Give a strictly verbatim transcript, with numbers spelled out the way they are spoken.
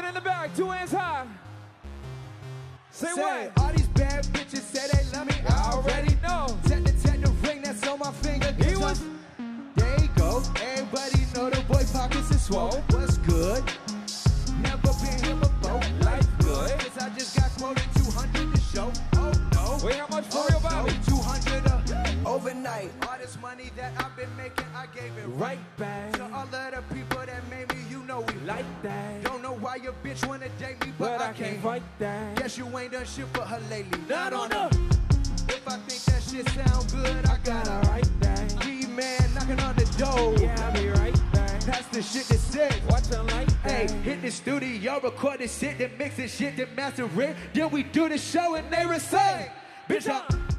In the back, two hands high. Say, say what? All these bad bitches say they love me. I already know. Set the tech the ring that's on my finger. He was. There you go. Everybody know the boy pockets is swole. What's good? Never been here before. Life good. Cause I just got quoted two hundred to show. Oh no. Wait, how much for oh, real, Bobby? No, two hundred uh, overnight. All this money that I've been making, I gave it right back to all of the people that made me. You know we like that. Don't know why your bitch wanna date me, but, But I, I can't can't fight that. Guess you ain't done shit for her lately. Not on her. her. If I think that shit sound good, I gotta write that. Key man knocking on the door. Yeah, I'll be right back. That's the shit that said. Watch her like Hey, that. hit the studio, record this shit, then mix this shit, then master it. Then we do the show and they recite. Bitch, I